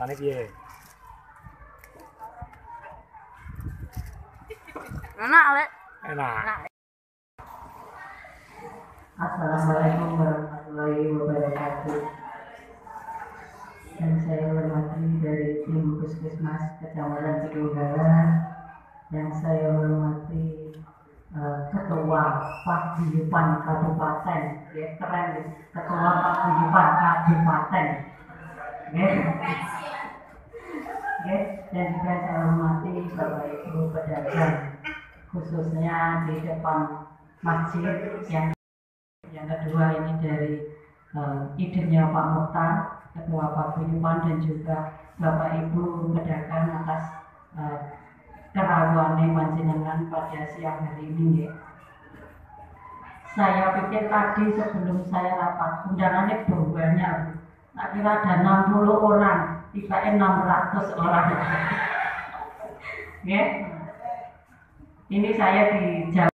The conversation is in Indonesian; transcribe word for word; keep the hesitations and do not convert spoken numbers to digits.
Rasane piye? Enak, Lek. Enak. Assalamualaikum warahmatullahi wabarakatuh. Dan saya hormati dari tim Puskesmas Kecamatan Cidunggalan, yang saya hormati uh, Ketua Paguyuban Kabupaten, ya keren ya, Ketua Paguyuban Kabupaten, ya. Ya, dan juga saya hormati Bapak Ibu pedagang, khususnya di depan masjid. Yang yang kedua ini dari uh, idenya Pak Mukhtar, Ketua Paguyuban, dan juga Bapak Ibu pedagang atas uh, kerawuane panjenengan pada siang hari ini, ya. Saya pikir tadi sebelum saya rapat undangannya banyak, tak kira ada enam puluh orang, tiba enam ratus orang. Ya. Ini saya di Jawa.